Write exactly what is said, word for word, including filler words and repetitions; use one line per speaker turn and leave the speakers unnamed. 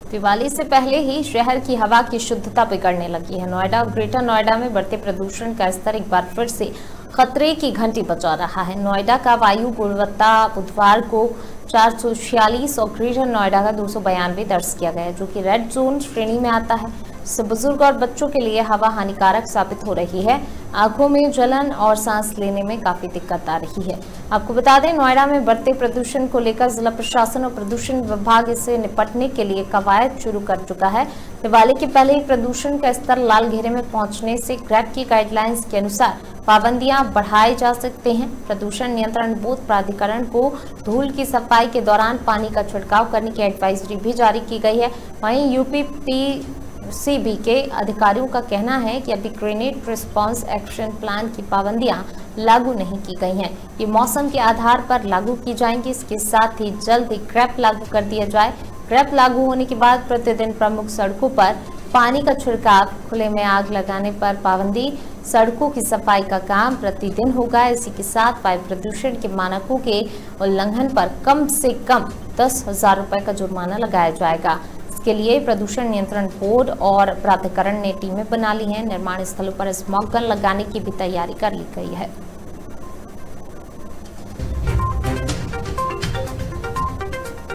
दिवाली से पहले ही शहर की हवा की शुद्धता बिगड़ने लगी है। नोएडा और ग्रेटर नोएडा में बढ़ते प्रदूषण का स्तर एक बार फिर से खतरे की घंटी बजा रहा है। नोएडा का वायु गुणवत्ता बुधवार को चार सौ छियालीस और ग्रेटर नोएडा का दो सौ बयानवे दर्ज किया गया, जो कि रेड जोन श्रेणी में आता है। इससे बुजुर्ग और बच्चों के लिए हवा हानिकारक साबित हो रही है। आंखों में जलन और सांस लेने में काफी दिक्कत आ रही है। आपको बता दें, नोएडा में बढ़ते प्रदूषण को लेकर जिला प्रशासन और प्रदूषण विभाग इससे निपटने के लिए कवायद शुरू कर चुका है। दिवाली के पहले ही प्रदूषण का स्तर लाल घेरे में पहुंचने से ग्रैप की गाइडलाइंस के अनुसार पाबंदियां बढ़ाए जा सकते हैं। प्रदूषण नियंत्रण बोर्ड प्राधिकरण को धूल की सफाई के दौरान पानी का छिड़काव करने की एडवाइजरी भी जारी की गई है। वहीं यूपी पी सीबी के अधिकारियों का कहना है कि अभी ग्रेनेड रिस्पांस एक्शन प्लान की पाबंदियां लागू नहीं की गई हैं। ये मौसम के आधार पर लागू की जाएंगी। इसके साथ ही जल्द ही ग्रैप लागू कर दिया जाए। ग्रैप लागू होने के बाद प्रतिदिन प्रमुख सड़कों पर पानी का छिड़काव, खुले में आग लगाने पर पाबंदी, सड़कों की सफाई का काम प्रतिदिन होगा। इसी के साथ वायु प्रदूषण के मानकों के उल्लंघन पर कम से कम दस हजार रुपए का जुर्माना लगाया जाएगा। के लिए प्रदूषण नियंत्रण बोर्ड और प्राधिकरण ने टीमें बना ली हैं। निर्माण स्थलों पर स्मॉग गन लगाने की भी तैयारी कर ली गई है।